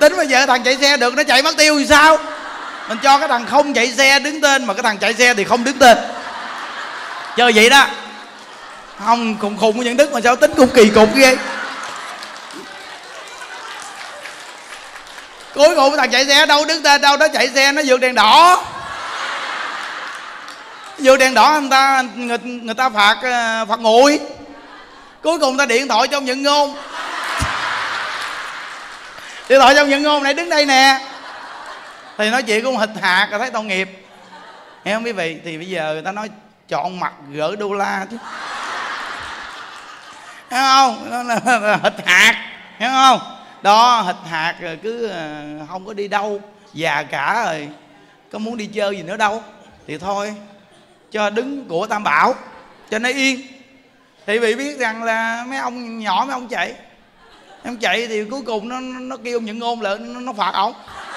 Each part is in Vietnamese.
tính bây giờ thằng chạy xe được nó chạy mất tiêu thì sao? Mình cho cái thằng không chạy xe đứng tên, mà cái thằng chạy xe thì không đứng tên. Chơi vậy đó. Không, khùng khùng của Nhân Đức mà sao tính cũng kỳ cục ghê. Cuối cùng thằng chạy xe đâu đứng tên đâu, đó chạy xe nó vượt đèn đỏ. Vượt đèn đỏ người ta phạt nguội. Cuối cùng ta điện thoại cho ông Nhận Ngôn. Điện thoại cho ông Nhận Ngôn này đứng đây nè. Thì nói chuyện cũng hịch hạt rồi thấy tội nghiệp. Nghe không quý vị? Thì bây giờ người ta nói chọn mặt gỡ đô la chứ. Hiểu không? Nó là hịch hạt. Hiểu không? Đó, hịch hạt rồi cứ không có đi đâu. Già cả rồi, có muốn đi chơi gì nữa đâu. Thì thôi, cho đứng của Tam Bảo, cho nó yên. Thì vì biết rằng là mấy ông nhỏ, mấy ông chạy. Em chạy thì cuối cùng nó kêu Nhận Ngôn lại, nó phạt ổng.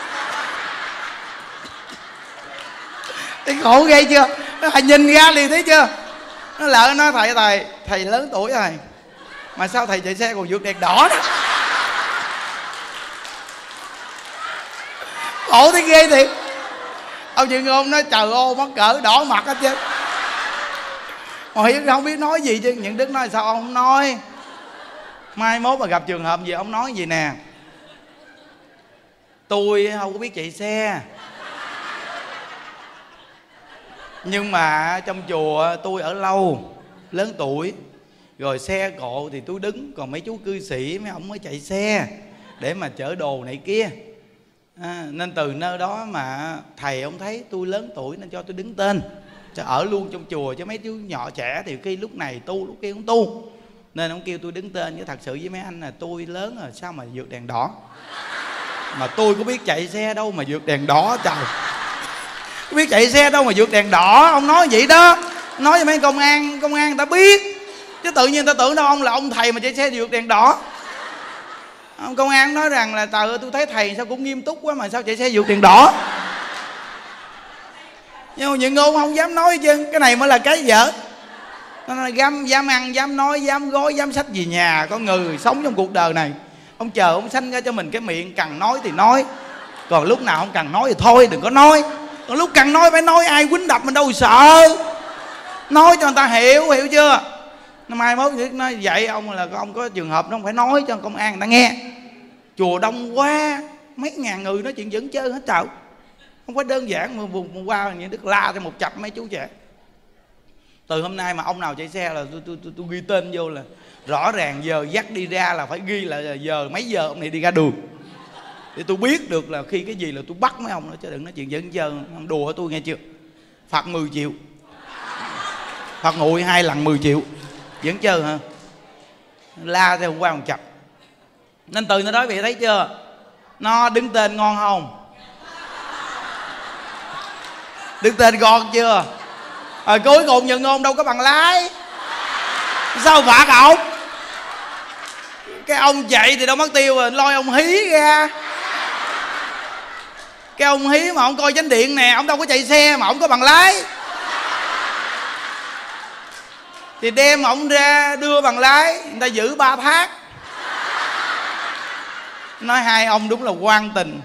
Thì khổ ghê chưa? Nó nhìn ra liền thấy chưa? Nó lỡ nó thầy lớn tuổi rồi mà sao thầy chạy xe còn vượt đèn đỏ đó. Khổ thấy ghê thiệt. Ông Nhận Ngôn nói trời ơi mắc cỡ đỏ mặt hết chứ. Mà Hiếu không biết nói gì chứ. Nhận Đức nói sao ông không nói? Mai mốt mà gặp trường hợp gì ông nói gì nè: tôi không có biết chạy xe, nhưng mà trong chùa tôi ở lâu, lớn tuổi, rồi xe cộ thì tôi đứng, còn mấy chú cư sĩ mấy ông mới chạy xe để mà chở đồ này kia. Nên từ nơi đó mà thầy ông thấy tôi lớn tuổi nên cho tôi đứng tên, cho ở luôn trong chùa, chứ mấy chú nhỏ trẻ thì khi lúc này tu lúc kia không tu, nên ông kêu tôi đứng tên. Chứ thật sự với mấy anh là tôi lớn rồi sao mà vượt đèn đỏ, mà tôi có biết chạy xe đâu mà vượt đèn đỏ. Trời, có biết chạy xe đâu mà vượt đèn đỏ. Ông nói vậy đó, nói với mấy công an người ta biết, chứ tự nhiên người ta tưởng đâu ông là ông thầy mà chạy xe vượt đèn đỏ. Ông công an nói rằng là trời ơi tôi thấy thầy sao cũng nghiêm túc quá mà sao chạy xe vượt đèn đỏ. Nhưng mà Nhận Ngôn không dám nói chứ, cái này mới là cái dở. Nó nói dám ăn, dám nói, dám gói, dám xách về nhà. Con người sống trong cuộc đời này, ông chờ ông sanh ra cho mình cái miệng, cần nói thì nói, còn lúc nào không cần nói thì thôi đừng có nói. Còn lúc cần nói phải nói, ai quýnh đập mình đâu sợ. Nói cho người ta hiểu, hiểu chưa? Mai mốt nói vậy ông là ông có trường hợp nó không phải nói cho công an người ta nghe. Chùa đông quá, mấy ngàn người nói chuyện dẫn chơi hết trời. Không phải đơn giản mà vùng qua những Đức la cho một chập mấy chú trẻ. Từ hôm nay mà ông nào chạy xe là tôi ghi tên vô, là rõ ràng giờ dắt đi ra là phải ghi là giờ mấy giờ ông này đi ra đường, để tôi biết được là khi cái gì là tôi bắt mấy ông đó, chứ đừng nói chuyện dẫn chơi. Ông đùa tôi nghe chưa? Phạt 10 triệu, phạt nguội 2 lần 10 triệu. Vẫn chơi hả? La theo hôm qua một chập. Nên từ nó nói vậy thấy chưa? Nó đứng tên ngon không? Đứng tên ngon chưa? Rồi cuối cùng Nhận Ngôn đâu có bằng lái, sao phạt ổng? Cái ông chạy thì đâu mất tiêu rồi, lôi ông Hí ra. Cái ông Hí mà ông coi chánh điện nè, ông đâu có chạy xe mà ông có bằng lái, thì đem ổng ra đưa bằng lái, người ta giữ 3 tháng. Nói hai ông đúng là quan tình,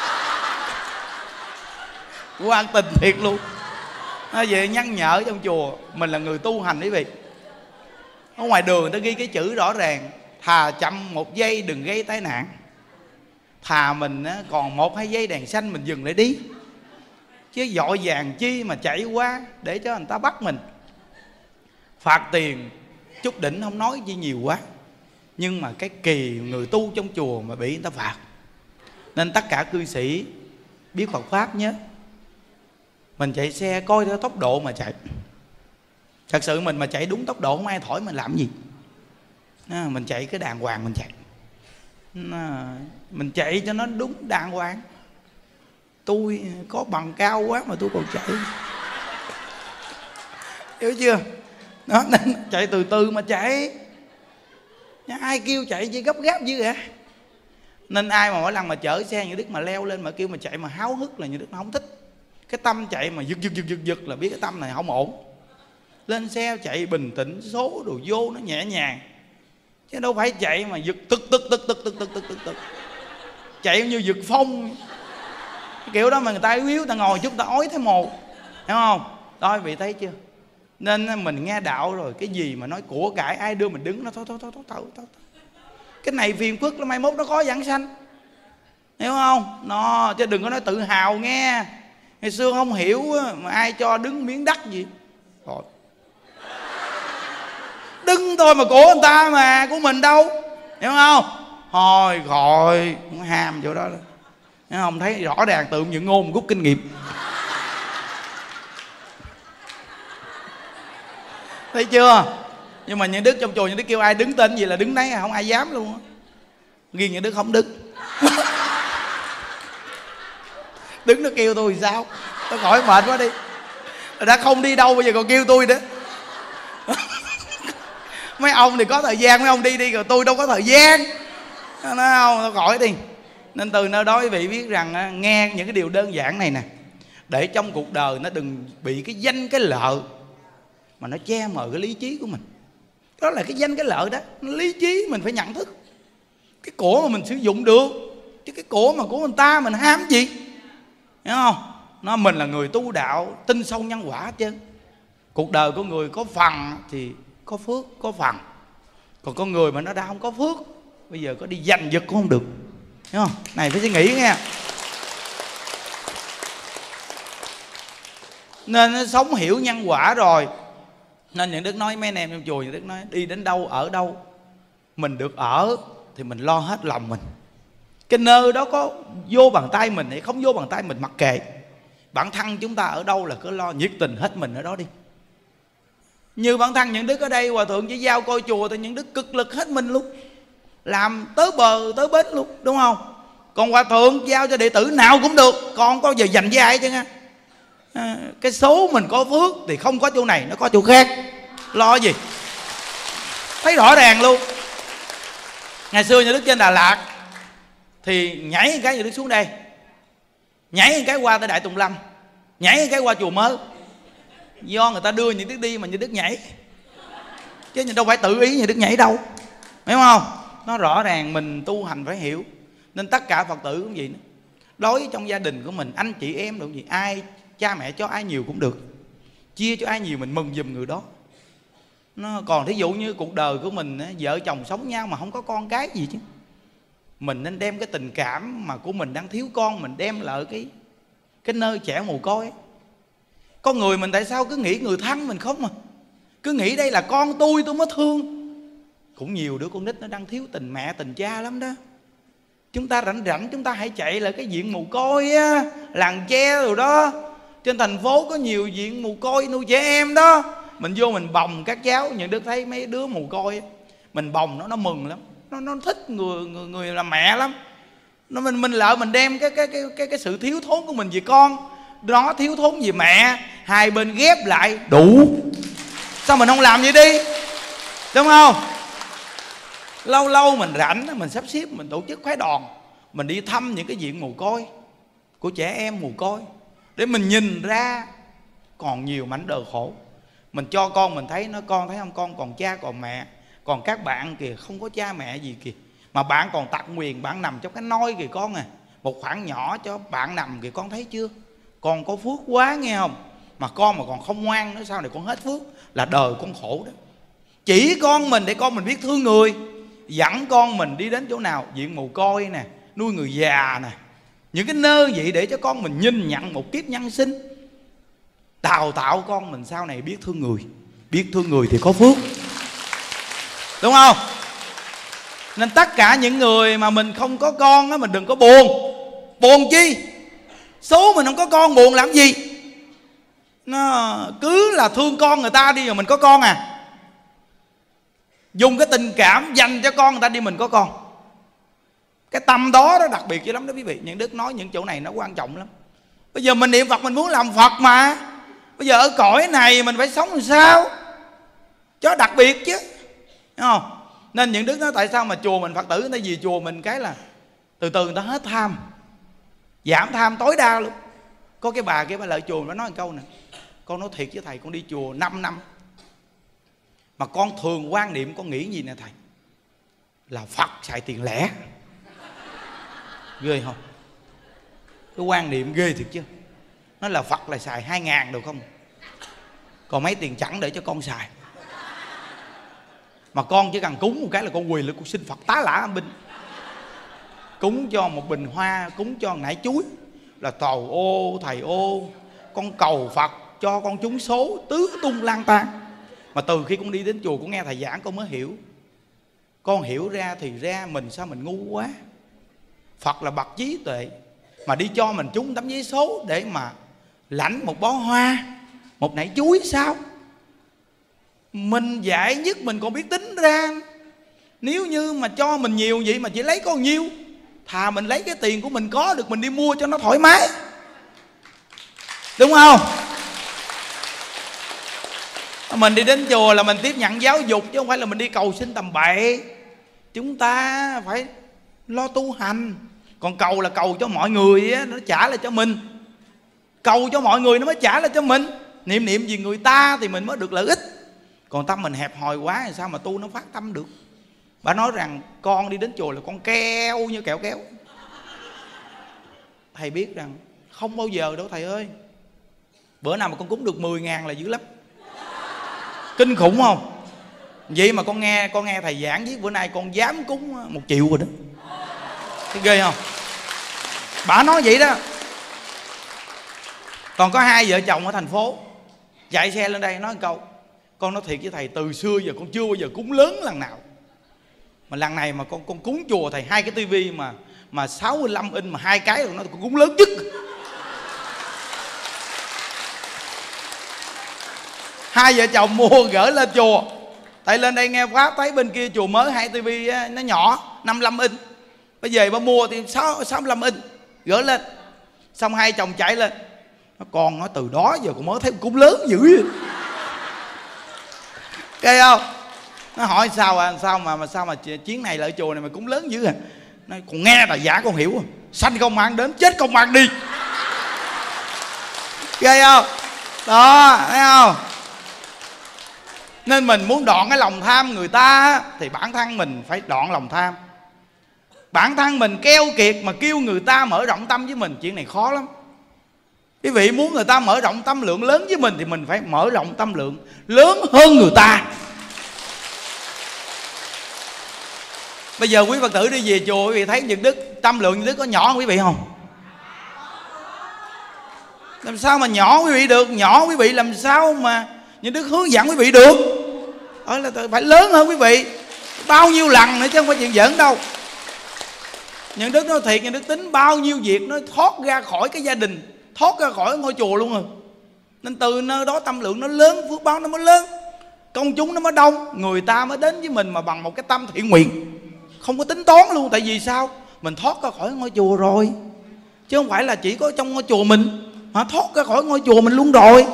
quan tình thiệt luôn. Nói vậy nhắc nhở trong chùa mình là người tu hành quý vị. Ở ngoài đường người ta ghi cái chữ rõ ràng: thà chậm 1 giây đừng gây tai nạn, thà mình còn 1-2 giây đèn xanh mình dừng lại đi, chứ vội vàng chi mà chạy qua để cho người ta bắt mình. Phạt tiền chút đỉnh không nói chi nhiều quá, nhưng mà cái kỳ người tu trong chùa mà bị người ta phạt. Nên tất cả cư sĩ biết Phật Pháp nhé, mình chạy xe coi theo tốc độ mà chạy. Thật sự mình mà chạy đúng tốc độ không ai thổi mình làm gì. Mình chạy cái đàng hoàng mình chạy, mình chạy cho nó đúng đàng hoàng. Tôi có bằng cao quá mà tôi còn chạy, hiểu chưa? Đó, nên chạy từ từ mà chạy. Ai kêu chạy chi gấp gáp dữ vậy? Nên ai mà mỗi lần mà chở xe như Đức mà leo lên mà kêu mà chạy mà háo hức là như Đức nó không thích. Cái tâm chạy mà giật là biết cái tâm này không ổn. Lên xe chạy bình tĩnh, số đồ vô nó nhẹ nhàng, chứ đâu phải chạy mà giật tức. chạy như vượt phong. Cái kiểu đó mà người ta yếu yếu, ta ngồi chút ta ói thấy mồ, hiểu không? Đó, quý vị thấy chưa? Nên mình nghe đạo rồi, cái gì mà nói của cải ai đưa mình đứng, nó thôi. Cái này phiền phức lắm, mai mốt nó có giảng sanh, hiểu không? Nó chứ đừng có nói tự hào nghe. Ngày xưa không hiểu mà ai cho đứng miếng đất gì thôi, đứng thôi mà của người ta mà của mình đâu, hiểu không? Thôi gọi cũng ham chỗ đó đó, hiểu không? Thấy rõ ràng tự những ngôn rút kinh nghiệm. Thấy chưa? Nhưng mà những đức trong chùa, những đức kêu ai đứng tên gì là đứng đấy, không ai dám luôn á. Riêng những đức không đứng. Đứng nó kêu tôi thì sao? Tôi khỏi mệt quá đi. Đã không đi đâu bây giờ còn kêu tôi nữa. Mấy ông thì có thời gian, mấy ông đi rồi, tôi đâu có thời gian. Nói không, tôi khỏi đi. Nên từ nơi đó quý vị biết rằng nghe những cái điều đơn giản này nè, để trong cuộc đời nó đừng bị cái danh cái lợi mà nó che mờ cái lý trí của mình. Đó là cái danh cái lợi đó, lý trí mình phải nhận thức. Cái của mà mình sử dụng được, chứ cái của mà của người ta mình ham gì, hiểu không? Nó mình là người tu đạo, tin sâu nhân quả hết trơn. Cuộc đời của người có phần thì có phước, có phần. Còn con người mà nó đã không có phước, bây giờ có đi giành giật cũng không được, hiểu không? Này phải suy nghĩ nghe. Nên nó sống hiểu nhân quả rồi. Nên những đức nói mấy anh em trong chùa, những đức nói đi đến đâu ở đâu mình được ở thì mình lo hết lòng mình. Cái nơi đó có vô bàn tay mình hay không vô bàn tay mình mặc kệ. Bản thân chúng ta ở đâu là cứ lo nhiệt tình hết mình ở đó đi. Như bản thân những đức ở đây, hòa thượng chỉ giao coi chùa thì những đức cực lực hết mình luôn, làm tới bờ tới bến luôn, đúng không? Còn hòa thượng giao cho đệ tử nào cũng được, còn có giờ dành với ai chứ nha. Cái số mình có phước thì không có chỗ này, nó có chỗ khác. Lo gì? Thấy rõ ràng luôn. Ngày xưa nhà đức trên Đà Lạt thì nhảy một cái nhà đức xuống đây, nhảy một cái qua tới Đại Tùng Lâm, nhảy một cái qua chùa Mới. Do người ta đưa những đức đi mà như đức nhảy, chứ đâu phải tự ý như đức nhảy đâu, hiểu không? Nó rõ ràng mình tu hành phải hiểu. Nên tất cả Phật tử cũng vậy nữa. Đối với trong gia đình của mình, anh chị em đâu gì, ai cha mẹ cho ai nhiều cũng được, chia cho ai nhiều mình mừng giùm người đó. Nó còn thí dụ như cuộc đời của mình, vợ chồng sống nhau mà không có con cái gì chứ, mình nên đem cái tình cảm mà của mình đang thiếu con, mình đem lại cái nơi trẻ mồ côi. Con người mình tại sao cứ nghĩ người thân mình không, mà cứ nghĩ đây là con tôi mới thương. Cũng nhiều đứa con nít nó đang thiếu tình mẹ tình cha lắm đó. Chúng ta rảnh chúng ta hãy chạy lại cái viện mồ côi á, làng tre rồi đó. Trên thành phố có nhiều viện mồ côi nuôi trẻ em đó. Mình vô mình bồng các cháu. Những đứa thấy mấy đứa mồ côi mình bồng nó mừng lắm, nó thích người làm mẹ lắm. Mình lỡ mình đem cái sự thiếu thốn của mình về con, nó thiếu thốn về mẹ, hai bên ghép lại đủ. Sao mình không làm vậy đi, đúng không? Lâu lâu mình rảnh mình sắp xếp mình tổ chức phái đoàn, mình đi thăm những cái viện mồ côi của trẻ em mồ côi, để mình nhìn ra còn nhiều mảnh đời khổ. Mình cho con mình thấy, nó con thấy không, con còn cha còn mẹ. Còn các bạn kìa không có cha mẹ gì kìa, mà bạn còn tặc nguyền, bạn nằm trong cái nôi kìa con à. Một khoảng nhỏ cho bạn nằm kìa, con thấy chưa? Con có phước quá nghe không? Mà con mà còn không ngoan nữa, sau này con hết phước, là đời con khổ đó. Chỉ con mình để con mình biết thương người, dẫn con mình đi đến chỗ nào, viện mồ côi nè, nuôi người già nè, những cái nơi vậy để cho con mình nhìn nhận một kiếp nhân sinh, đào tạo con mình sau này biết thương người. Biết thương người thì có phước, đúng không? Nên tất cả những người mà mình không có con á, mình đừng có buồn. Buồn chi? Số mình không có con buồn làm gì? Nó cứ là thương con người ta đi rồi mình có con à. Dùng cái tình cảm dành cho con người ta đi mình có con. Cái tâm đó nó đặc biệt chứ lắm đó quý vị. Những đức nói những chỗ này nó quan trọng lắm. Bây giờ mình niệm Phật mình muốn làm Phật mà. Bây giờ ở cõi này mình phải sống làm sao cho đặc biệt chứ, đúng không? Nên những đức nói tại sao mà chùa mình Phật tử người ta về chùa mình cái là từ từ người ta hết tham, giảm tham tối đa luôn. Có cái bà kia bà lại chùa, bà nói một câu nè: con nói thiệt với thầy, con đi chùa 5 năm mà con thường quan niệm, con nghĩ gì nè thầy, là Phật xài tiền lẻ. Ghê không? Cái quan niệm ghê thiệt chứ. Nó là Phật là xài 2.000 được không? Còn mấy tiền chẳng để cho con xài. Mà con chỉ cần cúng một cái là con quỳ lên con xin Phật tá lả âm binh. Cúng cho một bình hoa, cúng cho nải chuối là tàu ô thầy ô, con cầu Phật cho con trúng số tứ tung lang tan. Mà từ khi con đi đến chùa con nghe thầy giảng con mới hiểu. Con hiểu ra thì ra mình sao mình ngu quá. Phật là bậc trí tuệ mà đi cho mình trúng tấm giấy số để mà lãnh một bó hoa, một nải chuối sao? Mình dạy nhất mình còn biết tính ra. Nếu như mà cho mình nhiều vậy mà chỉ lấy có nhiêu, thà mình lấy cái tiền của mình có được mình đi mua cho nó thoải mái, đúng không? Mình đi đến chùa là mình tiếp nhận giáo dục chứ không phải là mình đi cầu xin tầm bậy. Chúng ta phải lo tu hành. Còn cầu là cầu cho mọi người á, nó trả lại cho mình. Cầu cho mọi người nó mới trả lại cho mình. Niệm niệm gì người ta thì mình mới được lợi ích. Còn tâm mình hẹp hòi quá thì sao mà tu nó phát tâm được. Bà nói rằng con đi đến chùa là con keo như kẹo kéo. Thầy biết rằng không bao giờ đâu thầy ơi. Bữa nào mà con cúng được 10.000 là dữ lắm. Kinh khủng không? Vậy mà con nghe thầy giảng viết bữa nay con dám cúng 1 triệu rồi đó. Thấy ghê không? Bà nói vậy đó. Còn có 2 vợ chồng ở thành phố chạy xe lên đây nói một câu: con nói thiệt với thầy, từ xưa giờ con chưa bao giờ cúng lớn lần nào. Mà lần này mà con cúng chùa thầy 2 cái tivi mà 65 inch mà 2 cái rồi, nó con cúng lớn nhất. Hai vợ chồng mua gửi lên chùa. Tại lên đây nghe Pháp thấy bên kia chùa mới 2 tivi nó nhỏ 55 inch. Bây giờ bà mua thì 65 inch gửi lên. Xong hai chồng chạy lên. Con nói từ đó giờ con mới thấy cúng lớn dữ vậy. Ghê không? Nó hỏi sao mà chuyến này lại chùa này mà cúng lớn dữ à? Nói con nghe là giả con hiểu rồi. Sanh không mang đến, chết không mang đi. Ghê không? Đó, thấy không? Nên mình muốn đoạn cái lòng tham người ta thì bản thân mình phải đoạn lòng tham. Bản thân mình keo kiệt mà kêu người ta mở rộng tâm với mình, chuyện này khó lắm. Quý vị muốn người ta mở rộng tâm lượng lớn với mình thì mình phải mở rộng tâm lượng lớn hơn người ta. Bây giờ quý Phật tử đi về chùa, quý vị thấy Nhật Đức, tâm lượng Nhật Đức có nhỏ quý vị không? Làm sao mà nhỏ quý vị được? Nhỏ quý vị làm sao mà Nhật Đức hướng dẫn quý vị được? Đó là phải lớn hơn quý vị bao nhiêu lần nữa chứ không phải chuyện giỡn đâu. Nhật Đức nói thiệt, Nhật Đức tính bao nhiêu việc nó thoát ra khỏi cái gia đình, thoát ra khỏi ngôi chùa luôn rồi. Nên từ nơi đó tâm lượng nó lớn, phước báo nó mới lớn, công chúng nó mới đông, người ta mới đến với mình mà bằng một cái tâm thiện nguyện, không có tính toán luôn. Tại vì sao? Mình thoát ra khỏi ngôi chùa rồi, chứ không phải là chỉ có trong ngôi chùa mình, mà thoát ra khỏi ngôi chùa mình luôn rồi.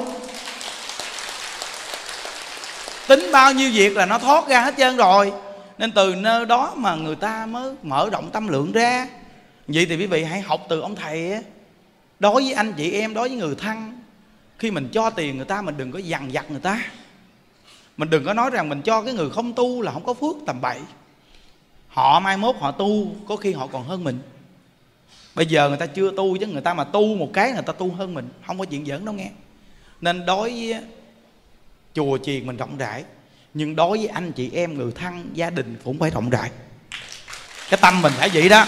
Tính bao nhiêu việc là nó thoát ra hết trơn rồi. Nên từ nơi đó mà người ta mới mở rộng tâm lượng ra. Vậy thì quý vị hãy học từ ông thầy á. Đối với anh chị em, đối với người thân, khi mình cho tiền người ta mình đừng có dằn vặt người ta. Mình đừng có nói rằng mình cho cái người không tu là không có phước, tầm bậy. Họ mai mốt họ tu, có khi họ còn hơn mình. Bây giờ người ta chưa tu, chứ người ta mà tu một cái người ta tu hơn mình. Không có chuyện giỡn đâu nghe. Nên đối với chùa chiền mình rộng rãi, nhưng đối với anh chị em, người thân, gia đình cũng phải rộng rãi. Cái tâm mình phải vậy đó.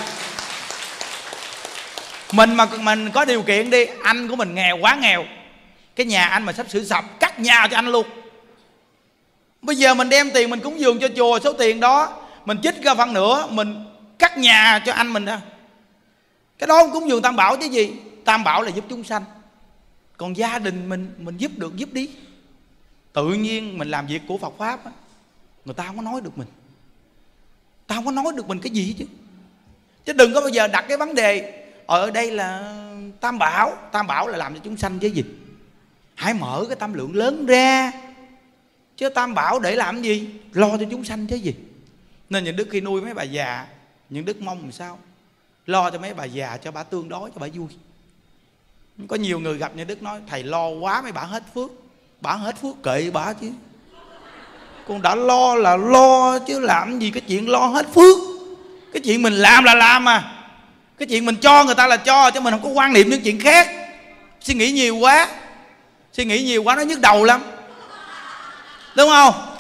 Mình mà mình có điều kiện đi, anh của mình nghèo quá nghèo, cái nhà anh mà sắp sửa sập, cắt nhà cho anh luôn. Bây giờ mình đem tiền mình cúng dường cho chùa, số tiền đó mình trích ra phần nữa, mình cắt nhà cho anh mình ra. Cái đó không cúng dường Tam Bảo chứ gì. Tam Bảo là giúp chúng sanh. Còn gia đình mình giúp được giúp đi. Tự nhiên mình làm việc của Phật Pháp á, người ta không có nói được mình. Ta không có nói được mình cái gì chứ. Chứ đừng có bao giờ đặt cái vấn đề ở đây là Tam Bảo. Tam Bảo là làm cho chúng sanh chứ gì. Hãy mở cái tâm lượng lớn ra. Chứ Tam Bảo để làm gì? Lo cho chúng sanh chứ gì. Nên những Đức khi nuôi mấy bà già, những Đức mong làm sao lo cho mấy bà già, cho bà tương đối, cho bà vui. Có nhiều người gặp những Đức nói thầy lo quá mấy bà hết phước. Bà hết phước kệ bà chứ. Con đã lo là lo chứ làm gì cái chuyện lo hết phước. Cái chuyện mình làm là làm mà. Cái chuyện mình cho người ta là cho, chứ mình không có quan niệm những chuyện khác. Suy nghĩ nhiều quá, suy nghĩ nhiều quá nó nhức đầu lắm, đúng không?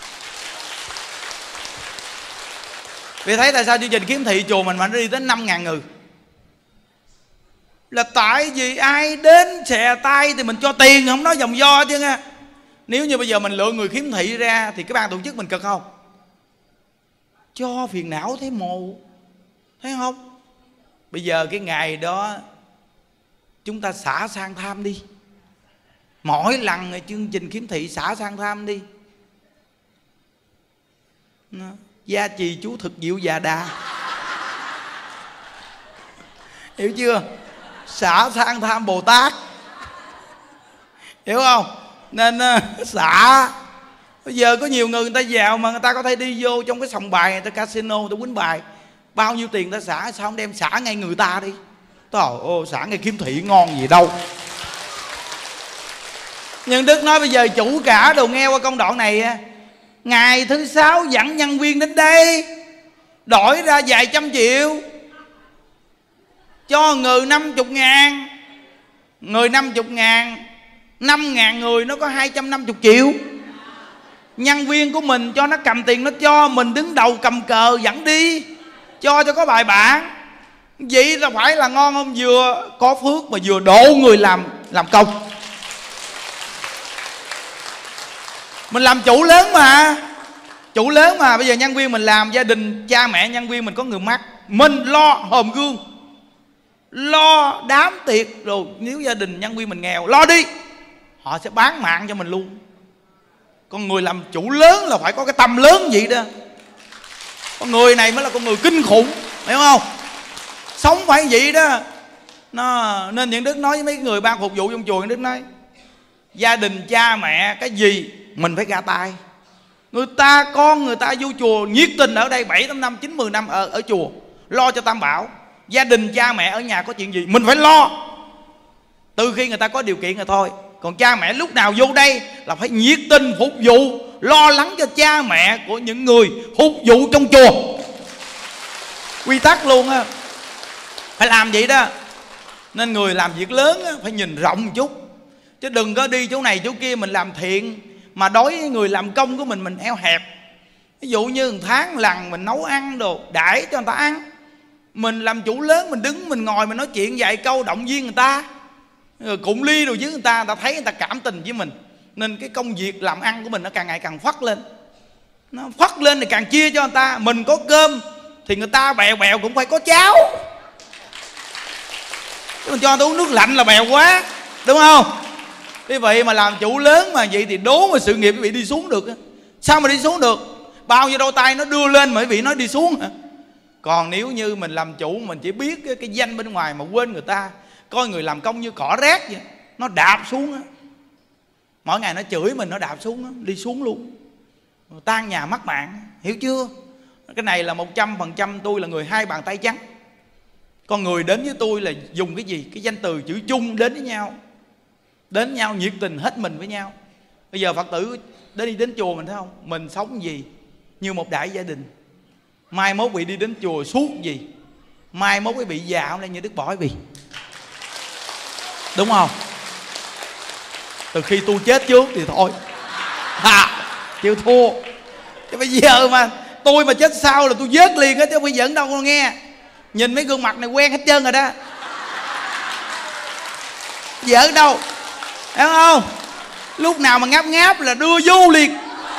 Vì thấy tại sao chương trình kiếm thị chùa mình mà nó đi tới 5.000 người? Là tại vì ai đến xè tay thì mình cho tiền, không nói vòng vo chứ nha. Nếu như bây giờ mình lựa người khiếm thị ra thì cái ban tổ chức mình cực không? Cho phiền não thấy mồ, thấy không? Bây giờ cái ngày đó chúng ta xả sang tham đi. Mỗi lần chương trình kiếm thị xả sang tham đi. Gia trì chú thực diệu già đà. Hiểu chưa? Xả sang tham Bồ Tát. Hiểu không? Nên xả. Bây giờ có nhiều người ta giàu mà người ta có thể đi vô trong cái sòng bài, người ta casino, người ta quýnh bài, bao nhiêu tiền ta xả, sao không đem xả ngay người ta đi? Trời ơi, xả ngay kiếm thị ngon gì đâu. Nhưng Đức nói bây giờ chủ cả đồ nghe qua công đoạn này, ngày thứ 6 dẫn nhân viên đến đây, đổi ra vài trăm triệu, cho người 50.000, người 50.000, 5.000 người nó có 250 triệu. Nhân viên của mình cho nó cầm tiền, nó cho mình đứng đầu cầm cờ dẫn đi, cho có bài bản. Vậy là phải là ngon không? Vừa có phước mà vừa độ người làm công. Mình làm chủ lớn mà. Chủ lớn mà. Bây giờ nhân viên mình làm, gia đình cha mẹ nhân viên mình có người mắc, mình lo hòm gương, lo đám tiệc. Rồi nếu gia đình nhân viên mình nghèo, lo đi, họ sẽ bán mạng cho mình luôn. Con người làm chủ lớn là phải có cái tâm lớn vậy đó. Con người này mới là con người kinh khủng, hiểu không? Sống phải vậy đó. Nên những Đức nói với mấy người ban phục vụ trong chùa, những Đức nói gia đình cha mẹ cái gì mình phải ra tay. Người ta con người ta vô chùa nhiệt tình ở đây 7-8 năm, 9-10 năm ở chùa, lo cho Tam Bảo. Gia đình cha mẹ ở nhà có chuyện gì mình phải lo, từ khi người ta có điều kiện rồi thôi. Còn cha mẹ lúc nào vô đây là phải nhiệt tình phục vụ, lo lắng cho cha mẹ của những người phục vụ trong chùa. Quy tắc luôn á, phải làm vậy đó. Nên người làm việc lớn á, phải nhìn rộng một chút, chứ đừng có đi chỗ này chỗ kia mình làm thiện mà đối với người làm công của mình eo hẹp. Ví dụ như 1 tháng lần mình nấu ăn đồ đãi cho người ta ăn, mình làm chủ lớn mình đứng mình ngồi mình nói chuyện vài câu động viên người ta, rồi cụng ly đồ với người ta thấy người ta cảm tình với mình. Nên cái công việc làm ăn của mình nó càng ngày càng phất lên. Nó phất lên thì càng chia cho người ta. Mình có cơm thì người ta bèo bèo cũng phải có cháo, chứ mình cho người ta uống nước lạnh là bèo quá, đúng không? Vì vậy mà làm chủ lớn mà vậy thì đố mà sự nghiệp quý vị đi xuống được. Sao mà đi xuống được? Bao nhiêu đôi tay nó đưa lên mà quý vị nói đi xuống hả? Còn nếu như mình làm chủ, mình chỉ biết cái danh bên ngoài mà quên người ta, coi người làm công như cỏ rác vậy, nó đạp xuống á. Mỗi ngày nó chửi mình, nó đạp xuống á, đi xuống luôn, tan nhà mất mạng. Hiểu chưa? Cái này là 100% tôi là người 2 bàn tay trắng. Con người đến với tôi là dùng cái gì? Cái danh từ chữ chung đến với nhau, đến nhau nhiệt tình hết mình với nhau. Bây giờ Phật tử đi đến chùa mình thấy không? Mình sống gì? Như một đại gia đình. Mai mốt bị đi đến chùa suốt gì? Mai mốt bị già không? Đây như Đức Bỏ bị, đúng không? Từ khi tôi chết trước thì thôi chịu thua. Chứ bây giờ mà tôi mà chết sau là tôi vớt liền á, chứ bây giờ đâu có nghe. Nhìn mấy gương mặt này quen hết trơn rồi đó, vợ đâu, hiểu không? Lúc nào mà ngáp ngáp là đưa vô liền,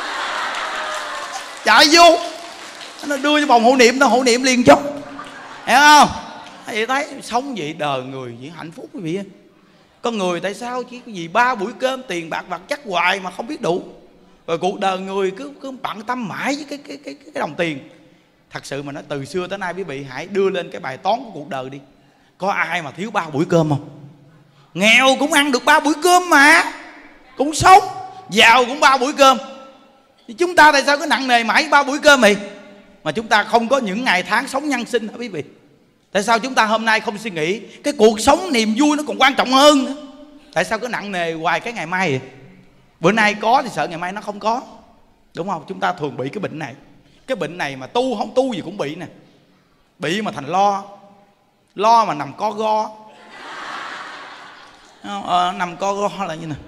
chạy vô, nó đưa cho vòng hộ niệm, nó hộ niệm liền cho, hiểu không? Vậy thấy sống vậy đời người vậy hạnh phúc quý vị ơi. Con người tại sao chỉ có gì 3 buổi cơm, tiền bạc vật chất hoài mà không biết đủ. Rồi cuộc đời người cứ bận tâm mãi với cái đồng tiền. Thật sự mà nói từ xưa tới nay quý vị hãy đưa lên cái bài toán của cuộc đời đi. Có ai mà thiếu 3 buổi cơm không? Nghèo cũng ăn được 3 buổi cơm mà, cũng sống. Giàu cũng 3 buổi cơm. Thì chúng ta tại sao cứ nặng nề mãi 3 buổi cơm vậy? Mà chúng ta không có những ngày tháng sống nhân sinh hả quý vị? Tại sao chúng ta hôm nay không suy nghĩ cái cuộc sống niềm vui nó còn quan trọng hơn nữa? Tại sao cứ nặng nề hoài cái ngày mai vậy? Bữa nay có thì sợ ngày mai nó không có, đúng không? Chúng ta thường bị cái bệnh này. Cái bệnh này mà tu không tu gì cũng bị nè. Bị mà thành lo. Lo mà nằm co go. Nằm co go là như nào?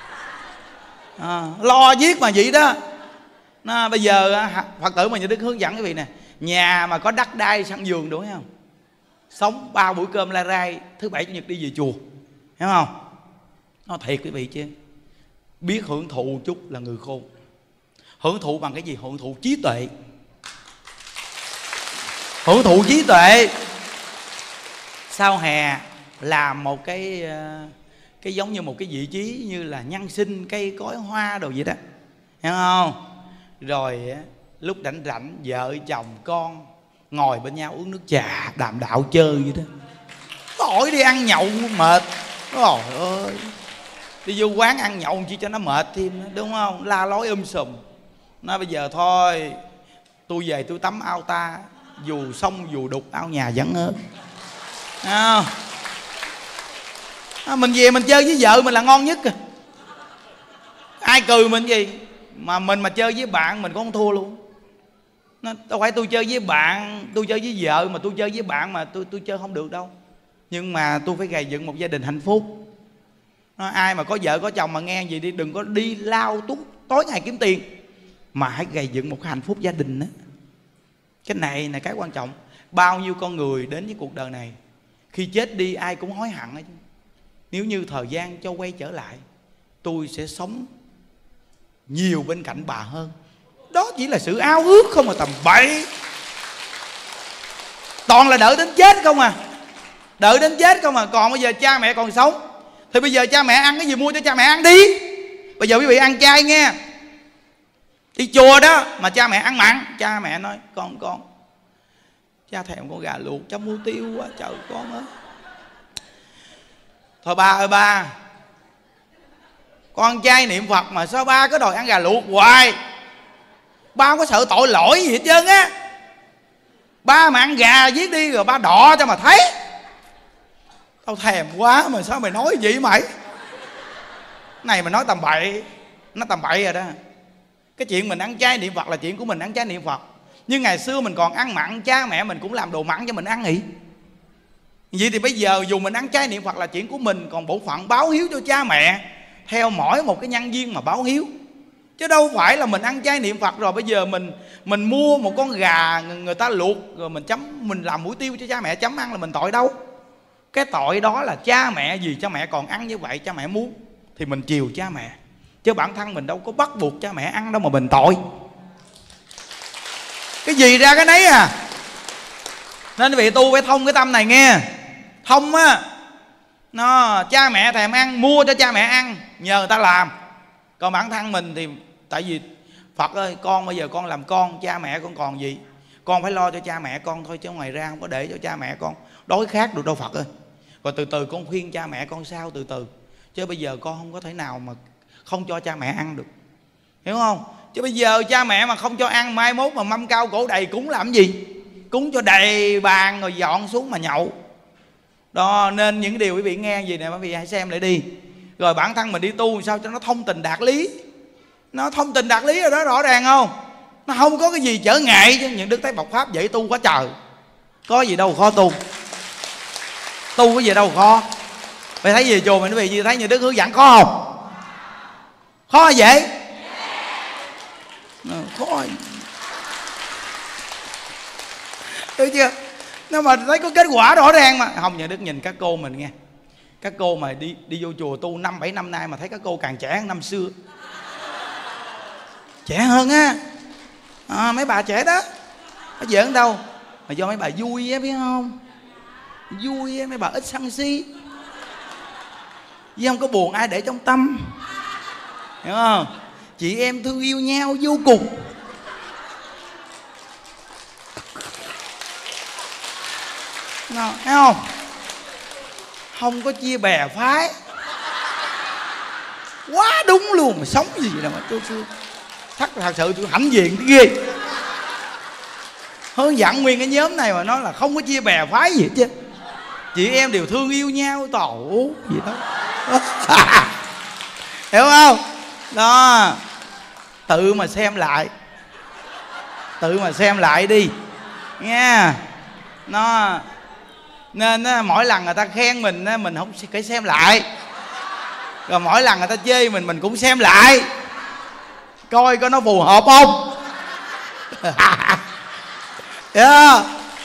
Lo giết mà vậy đó. Bây giờ Phật tử mà Như Đức hướng dẫn cái vị nè, nhà mà có đất đai sẵn giường đúng không, sống 3 buổi cơm lai rai, thứ bảy chủ nhật đi về chùa, hiểu không? Nó thiệt quý vị chứ. Biết hưởng thụ chút là người khôn. Hưởng thụ bằng cái gì? Hưởng thụ trí tuệ. Hưởng thụ trí tuệ. Sau hè làm một cái giống như một cái vị trí như là nhân sinh, cây cối hoa đồ vậy đó, hiểu không? Rồi lúc rảnh rảnh vợ chồng con ngồi bên nhau uống nước trà đàm đạo chơi vậy đó. Tội đi ăn nhậu mệt. Trời ơi, đi vô quán ăn nhậu chỉ cho nó mệt thêm, đúng không? La lối sùm. Nói bây giờ thôi, tôi về tôi tắm ao ta, dù sông dù đục ao nhà vẫn ớt. Mình về mình chơi với vợ mình là ngon nhất. Ai cười mình gì mà mình mà chơi với bạn mình cũng không thua luôn. Đâu phải tôi chơi với bạn, tôi chơi với vợ mà tôi chơi với bạn mà tôi chơi không được đâu. Nhưng mà tôi phải gầy dựng một gia đình hạnh phúc. Ai mà có vợ có chồng mà nghe gì đi, đừng có đi lao tút tối ngày kiếm tiền, mà hãy gầy dựng một cái hạnh phúc gia đình đó. Cái này là cái quan trọng. Bao nhiêu con người đến với cuộc đời này, khi chết đi ai cũng hối hận ấy. Nếu như thời gian cho quay trở lại, tôi sẽ sống nhiều bên cạnh bà hơn. Đó chỉ là sự ao ước không mà tầm bậy. Toàn là đợi đến chết không à. Đợi đến chết không à. Còn bây giờ cha mẹ còn sống thì bây giờ cha mẹ ăn cái gì mua cho cha mẹ ăn đi. Bây giờ quý vị ăn chay nghe. Đi chùa đó mà cha mẹ ăn mặn, cha mẹ nói con cha thèm con gà luộc, cháu mua tiêu quá trời con ơi. Thôi ba ơi ba, con chay niệm Phật mà sao ba cứ đòi ăn gà luộc hoài? Ba không có sợ tội lỗi gì hết trơn á. Ba mà ăn gà giết đi rồi ba đọ cho mà thấy. Tao thèm quá mà sao mày nói vậy mày? Này mà nói tầm bậy. Nó tầm bậy rồi đó. Cái chuyện mình ăn chay niệm Phật là chuyện của mình ăn chay niệm Phật. Nhưng ngày xưa mình còn ăn mặn, cha mẹ mình cũng làm đồ mặn cho mình ăn nghỉ. Vậy thì bây giờ dù mình ăn chay niệm Phật là chuyện của mình, còn bổn phận báo hiếu cho cha mẹ theo mỗi một cái nhân duyên mà báo hiếu. Chứ đâu phải là mình ăn chay niệm Phật rồi bây giờ mình mua một con gà người ta luộc rồi mình làm mũi tiêu cho cha mẹ chấm ăn là mình tội đâu. Cái tội đó là cha mẹ gì cha mẹ còn ăn như vậy, cha mẹ muốn thì mình chiều cha mẹ, chứ bản thân mình đâu có bắt buộc cha mẹ ăn đâu mà mình tội. Cái gì ra cái nấy à. Nên vị tu phải thông cái tâm này nghe. Thông á, cha mẹ thèm ăn mua cho cha mẹ ăn, nhờ người ta làm. Còn bản thân mình thì tại vì Phật ơi, con bây giờ con làm con, cha mẹ con còn gì, con phải lo cho cha mẹ con thôi, chứ ngoài ra không có để cho cha mẹ con đói khát được đâu Phật ơi. Rồi từ từ con khuyên cha mẹ con sao từ từ, chứ bây giờ con không có thể nào mà không cho cha mẹ ăn được, hiểu không? Chứ bây giờ cha mẹ mà không cho ăn, mai mốt mà mâm cao cổ đầy cúng làm gì? Cúng cho đầy bàn rồi dọn xuống mà nhậu. Đó, nên những điều quý vị nghe gì nè, quý vị hãy xem lại đi. Rồi bản thân mình đi tu sao cho nó thông tình đạt lý. Nó thông tình đạt lý rồi đó, rõ ràng không? Nó không có cái gì trở ngại chứ. Những Đức Thái Bộc Pháp dạy tu quá trời. Có gì đâu khó tu. Tu cái gì đâu khó. Mày thấy gì chùa mình quý vị thấy như Đức hướng dẫn khó không? Khó vậy? Khó. Thấy chưa? Nếu mà thấy có kết quả rõ ràng mà. Không, nhà Đức nhìn các cô mình nghe. Các cô mà đi vô chùa tu 5-7 năm nay mà thấy các cô càng trẻ hơn năm xưa. Trẻ hơn á. Mấy bà trẻ đó. Nó giỡn đâu. Mà do mấy bà vui á, biết không? Vui á, mấy bà ít sân si. Chứ không có buồn ai để trong tâm. Hiểu không? Chị em thương yêu nhau vô cùng. Thấy không? Không có chia bè phái. Quá đúng luôn. Mà sống gì đâu mà tôi thật sự tôi hãnh diện cái ghê. Hướng dẫn nguyên cái nhóm này mà nói là không có chia bè phái gì hết chứ. Chị em đều thương yêu nhau. Tổ gì đó. Hiểu không? Đó. Tự mà xem lại. Tự mà xem lại đi nha. Nó Nên mỗi lần người ta khen mình không phải xem lại, rồi mỗi lần người ta chê mình cũng xem lại coi có nó phù hợp không. Yeah.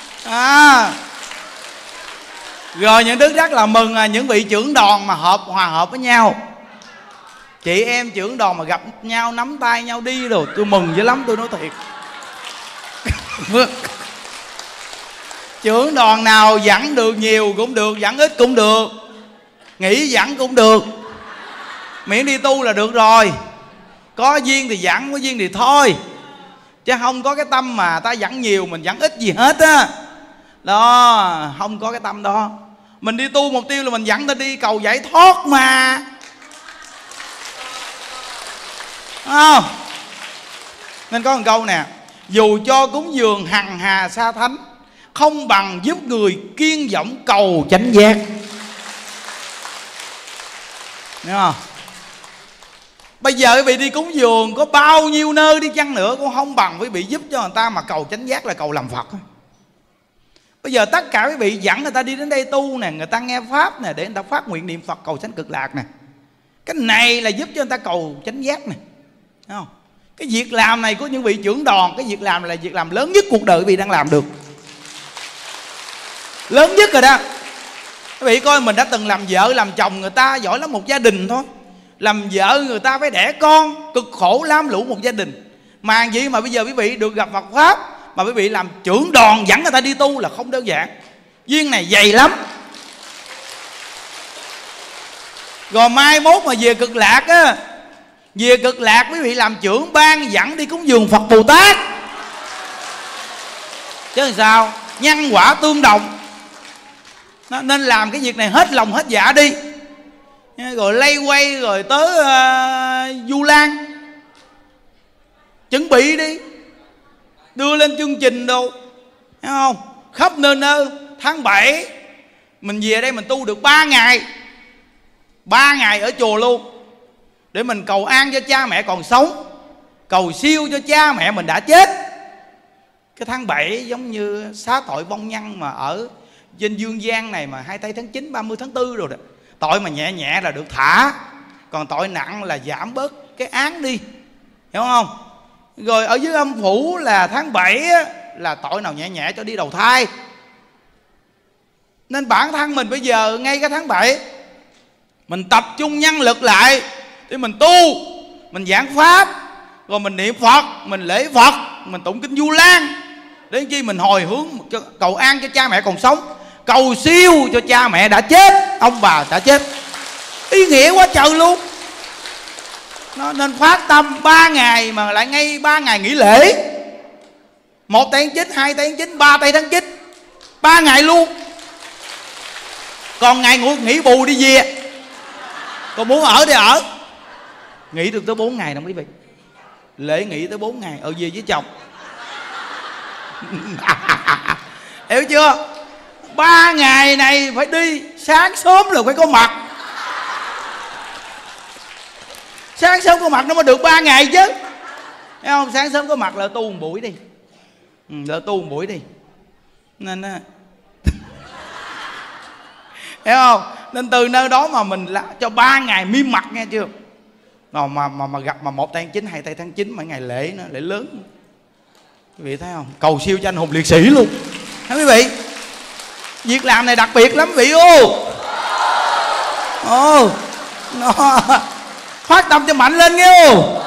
Rồi những đức rất là mừng những vị trưởng đoàn mà hòa hợp với nhau. Chị em trưởng đoàn mà gặp nhau nắm tay nhau đi rồi tôi mừng dữ lắm, tôi nói thiệt. Trưởng đoàn nào dẫn được nhiều cũng được, dẫn ít cũng được, nghỉ dẫn cũng được, miễn đi tu là được rồi. Có duyên thì dẫn, có duyên thì thôi, chứ không có cái tâm mà ta dẫn nhiều mình dẫn ít gì hết á. Đó, không có cái tâm đó. Mình đi tu mục tiêu là mình dẫn ta đi cầu giải thoát mà, không? Nên có một câu nè: dù cho cúng dường hằng hà sa thánh, không bằng giúp người kiên vọng cầu chánh giác. Hiểu không? Bây giờ quý vị đi cúng dường có bao nhiêu nơi đi chăng nữa cũng không bằng quý vị giúp cho người ta mà cầu chánh giác là cầu làm Phật. Bây giờ tất cả quý vị dẫn người ta đi đến đây tu nè, người ta nghe pháp nè, để người ta phát nguyện niệm Phật cầu sanh cực lạc nè. Cái này là giúp cho người ta cầu chánh giác nè. Thấy không? Cái việc làm này của những vị trưởng đoàn, cái việc làm này là việc làm lớn nhất cuộc đời quý vị đang làm được, lớn nhất rồi đó. Quý vị coi mình đã từng làm vợ làm chồng người ta giỏi lắm một gia đình thôi. Làm vợ người ta phải đẻ con, cực khổ lam lũ một gia đình. Mà gì mà bây giờ quý vị được gặp Phật pháp, mà quý vị làm trưởng đoàn dẫn người ta đi tu là không đơn giản. Duyên này dày lắm. Rồi mai mốt mà về cực lạc á, về cực lạc quý vị làm trưởng ban dẫn đi cúng dường Phật Bồ Tát, chứ làm sao, nhân quả tương đồng. Nên làm cái việc này hết lòng hết dạ đi. Rồi lay quay rồi tới Du Lan, chuẩn bị đi, đưa lên chương trình đâu, thấy không? Khắp nơi nơi. Tháng 7 mình về đây mình tu được 3 ngày, 3 ngày ở chùa luôn, để mình cầu an cho cha mẹ còn sống, cầu siêu cho cha mẹ mình đã chết. Cái tháng 7 giống như xá tội vong nhân mà ở trên dương gian này mà 2 tây tháng 9, 30 tháng 4 rồi đó. Tội mà nhẹ nhẹ là được thả, còn tội nặng là giảm bớt cái án đi, hiểu không? Rồi ở dưới âm phủ là tháng 7 á, là tội nào nhẹ nhẹ cho đi đầu thai. Nên bản thân mình bây giờ ngay cái tháng 7 mình tập trung nhân lực lại để mình tu, mình giảng pháp, rồi mình niệm Phật, mình lễ Phật, mình tụng kinh Du Lan, đến khi mình hồi hướng cầu an cho cha mẹ còn sống, cầu siêu cho cha mẹ đã chết, ông bà đã chết. Ý nghĩa quá trời luôn. Nó nên phát tâm 3 ngày mà lại ngay 3 ngày nghỉ lễ, 1 tây tháng 9, 2 tây tháng 9, 3 tây tháng 9, 3 ngày luôn. Còn ngày nghỉ bù đi về, còn muốn ở thì ở. Nghỉ được tới 4 ngày đâu quý vị. Lễ nghỉ tới 4 ngày, ở về với chồng. Hiểu chưa? 3 ngày này phải đi, sáng sớm là phải có mặt. Sáng sớm có mặt nó mới được 3 ngày chứ. Thấy không? Sáng sớm có mặt là tu một buổi đi. Là tu một buổi đi. Nên hiểu không? Nên từ nơi đó mà mình cho 3 ngày miêm mặt, nghe chưa? Rồi mà gặp mà 1 tây tháng 9, 2 tây tháng 9 mấy ngày lễ nó lễ lớn. Quý vị thấy không? Cầu siêu cho anh hùng liệt sĩ luôn. Thấy quý vị? Việc làm này đặc biệt lắm vị ô. Nó phát tâm cho mạnh lên nghe ô.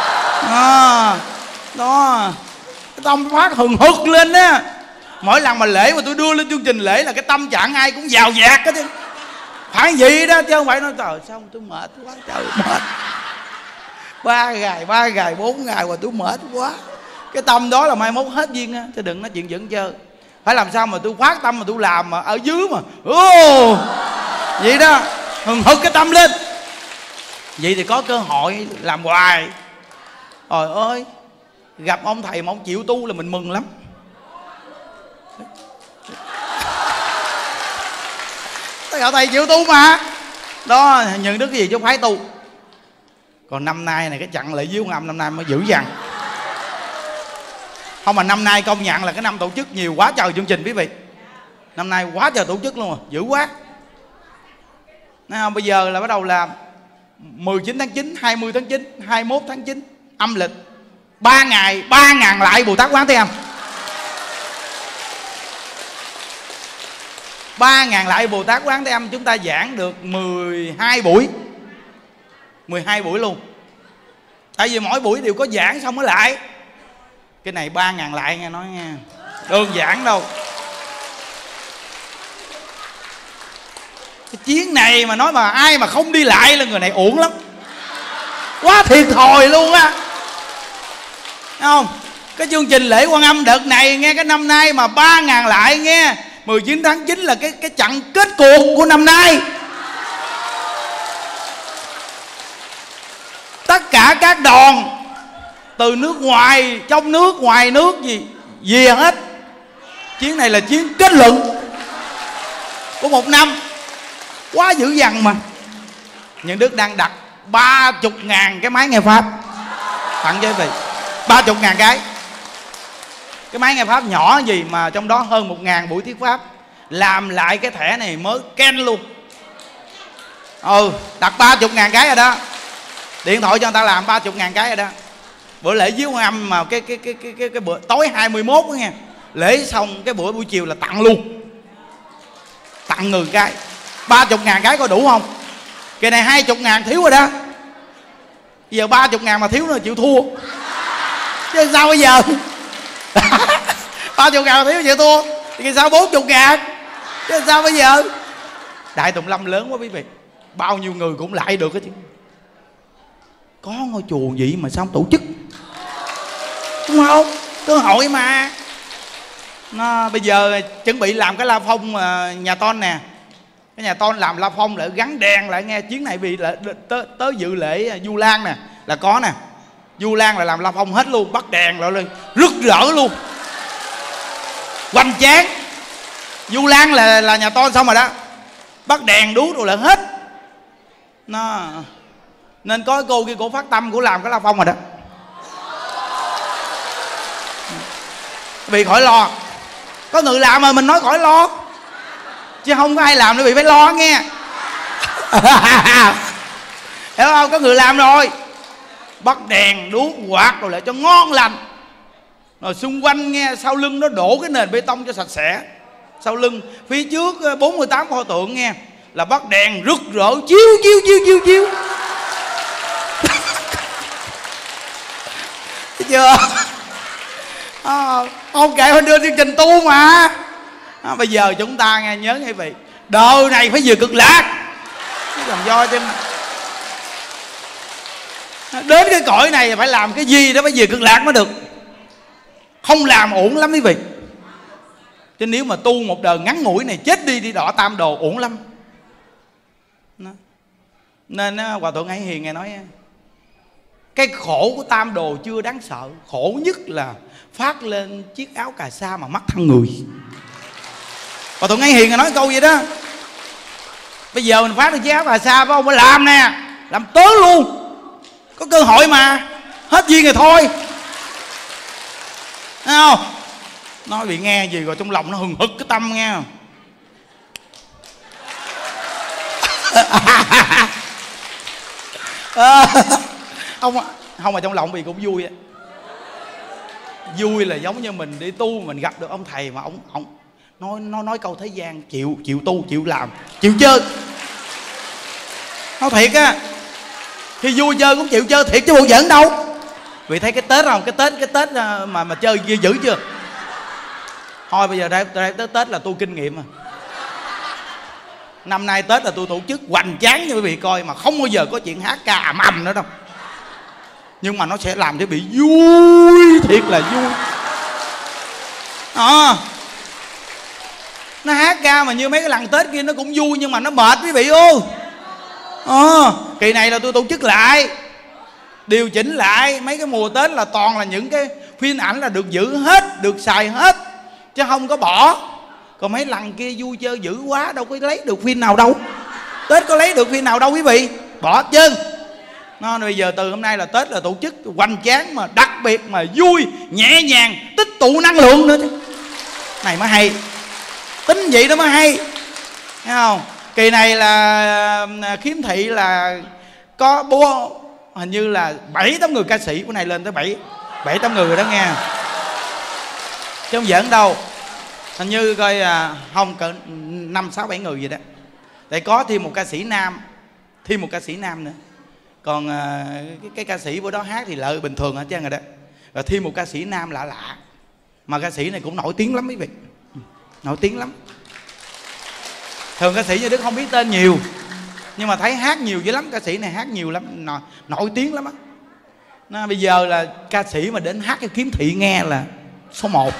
Đó. Cái tâm phát hừng hực lên á. Mỗi lần mà lễ mà tôi đưa lên chương trình lễ là cái tâm trạng ai cũng giàu dạt hết chứ. Phải gì đó chứ không phải nói trời sao tôi mệt quá, trời mệt. 3 ngày 4 ngày mà tôi mệt quá. Cái tâm đó là mai mốt hết duyên á, chứ đừng nói chuyện giỡn chơi. Phải làm sao mà tôi phát tâm mà tôi làm mà ở dưới mà vậy đó, hừng hực cái tâm lên. Vậy thì có cơ hội làm hoài. Trời ơi, gặp ông thầy mà ông chịu tu là mình mừng lắm. Thầy chịu tu mà. Đó, nhận đức cái gì chứ phải tu. Còn năm nay này cái chặn lại với ông Âm năm nay mới dữ dằn. Không mà năm nay công nhận là cái năm tổ chức nhiều quá trời chương trình quý vị. Năm nay quá trời tổ chức luôn rồi, dữ quá. Nói không, bây giờ là bắt đầu là 19 tháng 9, 20 tháng 9, 21 tháng 9 âm lịch, 3 ngày 3.000 lại Bồ Tát Quán Thế Âm. 3.000 lại Bồ Tát Quán Thế Âm. Chúng ta giảng được 12 buổi, 12 buổi luôn. Tại vì mỗi buổi đều có giảng xong mới lại. Cái này 3.000 lại nghe nói nghe, đơn giản đâu. Cái chuyến này mà nói mà ai mà không đi lại là người này uổng lắm, quá thiệt thòi luôn á. Thấy không? Cái chương trình lễ Quan Âm đợt này nghe, cái năm nay mà 3.000 lại nghe. 19 tháng 9 là cái trận kết cuộc của năm nay. Tất cả các đoàn từ nước ngoài, trong nước, ngoài nước gì về hết. Chuyến này là chuyến kết luận của một năm. Quá dữ dằn mà. Những Đức đang đặt 30.000 cái máy nghe Pháp tặng cho quý vị. 30.000 cái. Cái máy nghe Pháp nhỏ gì mà trong đó hơn 1.000 buổi thuyết Pháp. Làm lại cái thẻ này mới ken luôn. Đặt 30.000 cái rồi đó. Điện thoại cho người ta làm 30.000 cái rồi đó. Bữa lễ dưới Quan Âm mà cái bữa tối 21 đó nghe. Lễ xong cái buổi chiều là tặng luôn. Tặng người cái 30.000 cái có đủ không? Cái này 20.000 thiếu rồi đó. Bây giờ 30.000 mà thiếu nữa chịu thua. Chứ sao bây giờ? 30.000 thiếu chịu thua. Thì sao 40.000? Chứ sao bây giờ? Đại Tùng Lâm lớn quá quý vị. Bao nhiêu người cũng lại được hết chứ. Có ngôi chùa gì mà sao không tổ chức? Đúng không? Cơ hội mà. Bây giờ chuẩn bị làm cái la phong nhà Tôn nè. Cái nhà Tôn làm la phong lại gắn đèn lại nghe. Chuyến này bị tới dự lễ Vu Lan nè là có nè. Vu Lan là làm la phong hết luôn, bắt đèn lại lên rực rỡ luôn, hoành tráng. Vu Lan là nhà Tôn xong rồi đó, bắt đèn đuốc rồi là hết. Nên có cô kia cổ phát tâm của làm cái la phong rồi đó. Vì khỏi lo, có người làm mà mình nói khỏi lo, chứ không có ai làm nữa bị phải lo nghe. Hiểu không? Có người làm rồi, bắt đèn đuốc quạt rồi lại cho ngon lành. Rồi xung quanh nghe, sau lưng nó đổ cái nền bê tông cho sạch sẽ. Sau lưng, phía trước 48 pho tượng nghe, là bắt đèn rực rỡ chiếu. Thấy chưa? Không kệ phải đưa chương trình tu mà. Bây giờ chúng ta nghe nhớ nghe vị, đời này phải vừa cực lạc, chứ còn do cho đến cái cõi này phải làm cái gì đó phải vừa cực lạc mới được. Không làm uổng lắm quý vị. Chứ nếu mà tu một đời ngắn ngủi này, chết đi đọa tam đồ uổng lắm. Nên Hòa Thượng Hải Hiền ngài nói cái khổ của tam đồ chưa đáng sợ, khổ nhất là phát lên chiếc áo cà sa mà mắc thân người. Hòa Thượng Hải Hiền ngài nói câu vậy đó. Bây giờ mình phát được chiếc áo cà sa phải không? Phải làm nè, làm tớ luôn. Có cơ hội mà, hết duyên rồi thôi. Thấy không? Nói bị nghe gì rồi trong lòng nó hừng hực cái tâm nghe. Không mà trong lòng vì cũng vui á. Vui là giống như mình đi tu, mình gặp được ông thầy mà ông nói câu thế gian chịu tu, chịu làm, chịu chơi. Nói thiệt á, khi vui chơi cũng chịu chơi thiệt chứ bộ giỡn đâu. Vì thấy cái Tết không? Cái Tết mà chơi dữ chưa? Thôi bây giờ đây Tết là tôi kinh nghiệm à. Năm nay Tết là tôi tổ chức hoành tráng cho quý vị coi, mà không bao giờ có chuyện hát ca ầm ầm nữa đâu. Nhưng mà nó sẽ làm cho bị vui, thiệt là vui. Nó hát ca mà như mấy cái lần Tết kia nó cũng vui, nhưng mà nó mệt quý vị ơi. Kỳ này là tôi tổ chức lại, điều chỉnh lại. Mấy cái mùa Tết là toàn là những cái phim ảnh là được giữ hết, được xài hết, chứ không có bỏ. Còn mấy lần kia vui chơi dữ quá, đâu có lấy được phim nào đâu. Tết có lấy được phim nào đâu quý vị, bỏ chân. Bây giờ từ hôm nay là Tết là tổ chức hoành tráng, mà đặc biệt mà vui, nhẹ nhàng, tích tụ năng lượng nữa chứ. Này mới hay. Tính vậy đó mới hay, thấy không? Kỳ này là khiếm thị là có bố hình như là 7-8 người ca sĩ, bữa nay lên tới 7-8 người rồi đó nghe, chứ không giỡn đâu. Hình như coi không cỡ 5-6-7 người vậy đó. Tại có thêm một ca sĩ nam, thêm một ca sĩ nam nữa. Còn cái ca sĩ bữa đó hát thì lợi bình thường hết trơn rồi đó. Rồi thêm một ca sĩ nam lạ lạ, mà ca sĩ này cũng nổi tiếng lắm quý vị, nổi tiếng lắm. Thường ca sĩ như Đức không biết tên nhiều, nhưng mà thấy hát nhiều dữ lắm. Ca sĩ này hát nhiều lắm, nổi tiếng lắm á. Nó bây giờ là ca sĩ mà đến hát cho khiếm thị nghe là số 1.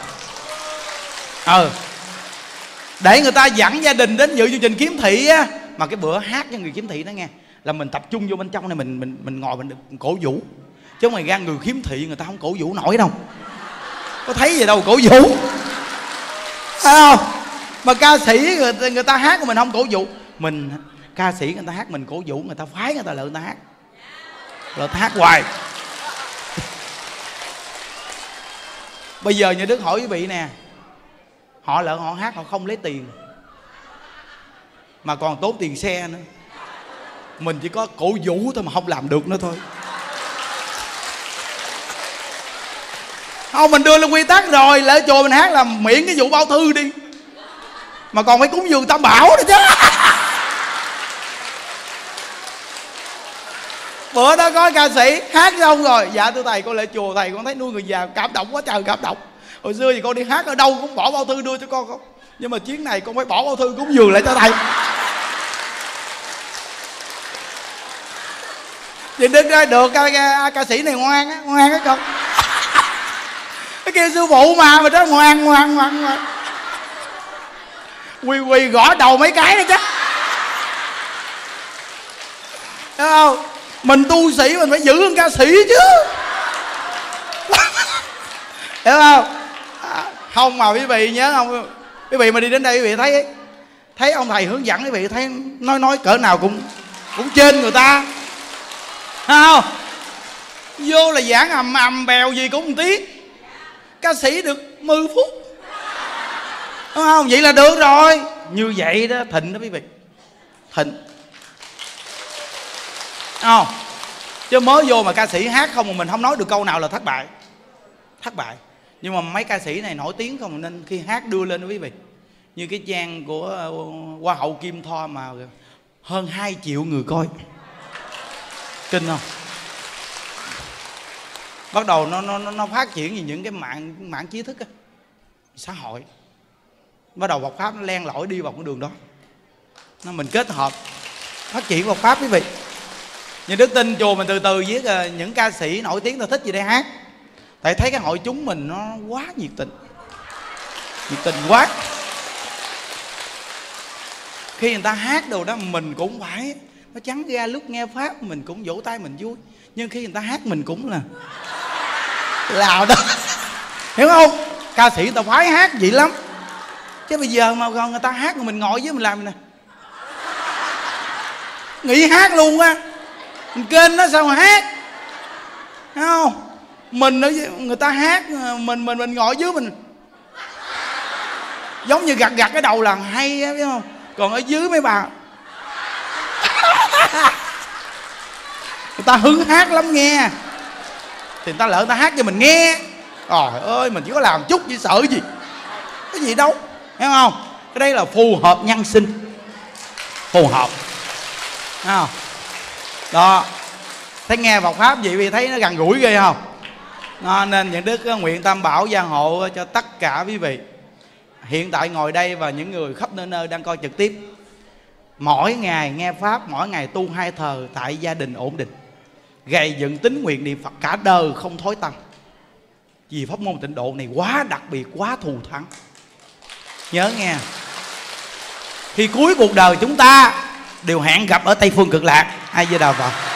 Để người ta dẫn gia đình đến dự chương trình khiếm thị á, mà cái bữa hát cho người khiếm thị đó nghe, là mình tập trung vô bên trong này, mình ngồi mình cổ vũ. Chứ mày ra người khiếm thị người ta không cổ vũ nổi đâu, có thấy gì đâu cổ vũ, thấy không? Mà ca sĩ người ta hát mà mình không cổ vũ. Mình ca sĩ người ta hát mình cổ vũ, người ta phái người ta lợi người ta hát, rồi ta hát hoài. Bây giờ như Đức hỏi quý vị nè, họ lỡ họ hát họ không lấy tiền mà còn tốn tiền xe nữa, mình chỉ có cổ vũ thôi mà không làm được nữa thôi. Không, mình đưa lên quy tắc rồi, lỡ chùa mình hát là miễn cái vụ bao thư đi, mà còn phải cúng dường Tam Bảo nữa chứ. Bữa đó có ca sĩ hát xong rồi, dạ thưa thầy con lại chùa thầy con thấy nuôi người già cảm động quá trời, cảm động. Hồi xưa thì con đi hát ở đâu cũng bỏ bao thư đưa cho con không, nhưng mà chuyến này con phải bỏ bao thư cúng dường lại cho thầy. Thì đứng ra được ca sĩ này ngoan á, ngoan á con. Cái kêu sư phụ mà đó ngoan. Quỳ gõ đầu mấy cái nữa chứ, thấy không? Mình tu sĩ mình phải giữ hơn ca sĩ chứ, hiểu không? Không mà quý vị nhớ không, quý vị mà đi đến đây quý vị thấy ông thầy hướng dẫn, quý vị thấy nói cỡ nào cũng trên người ta, thấy không? Vô là giảng ầm bèo gì cũng 1 tiếng, ca sĩ được 10 phút, đúng không? Vậy là được rồi. Như vậy đó thịnh đó quý vị, thịnh, không? Chứ mới vô mà ca sĩ hát không mà mình không nói được câu nào là thất bại. Nhưng mà mấy ca sĩ này nổi tiếng không, nên khi hát đưa lên đó quý vị, như cái trang của Hoa hậu Kim Thoa mà hơn 2 triệu người coi, kinh không? Bắt đầu nó phát triển về những cái mạng trí thức á, xã hội, bắt đầu Phật pháp nó len lỏi đi vào con đường đó. Mình kết hợp phát triển Phật pháp quý vị. Nhưng Đức tin chùa mình từ từ viết những ca sĩ nổi tiếng ta thích gì để hát, tại thấy cái hội chúng mình nó quá nhiệt tình quá. Khi người ta hát đồ đó mình cũng phải nó trắng ra, lúc nghe pháp mình cũng vỗ tay mình vui, nhưng khi người ta hát mình cũng là lào đó, hiểu không? Ca sĩ người ta phái hát vậy lắm, chứ bây giờ mà còn người ta hát mà mình ngồi với mình làm nè, nghỉ hát luôn á, mình kênh nó sao mà hát, thấy không? Mình ở người ta hát mình ngồi dưới mình giống như gặt cái đầu là hay á, biết không? Còn ở dưới mấy bà người ta hứng hát lắm nghe, thì người ta lỡ người ta hát cho mình nghe, trời ơi mình chỉ có làm chút chứ sợ gì, cái gì đâu, thấy không? Cái đây là phù hợp nhân sinh, phù hợp, thấy không? Đó, thấy nghe Phật pháp vậy vì thấy nó gần gũi ghê không? Đó, nên những đức nguyện Tam Bảo gia hộ cho tất cả quý vị hiện tại ngồi đây và những người khắp nơi nơi đang coi trực tiếp, mỗi ngày nghe pháp, mỗi ngày tu 2 thờ tại gia đình ổn định, gầy dựng tín nguyện niệm Phật cả đời không thối tâm. Vì pháp môn tịnh độ này quá đặc biệt, quá thù thắng. Nhớ nghe, khi cuối cuộc đời chúng ta đều hẹn gặp ở Tây Phương Cực Lạc. A Di Đà Phật.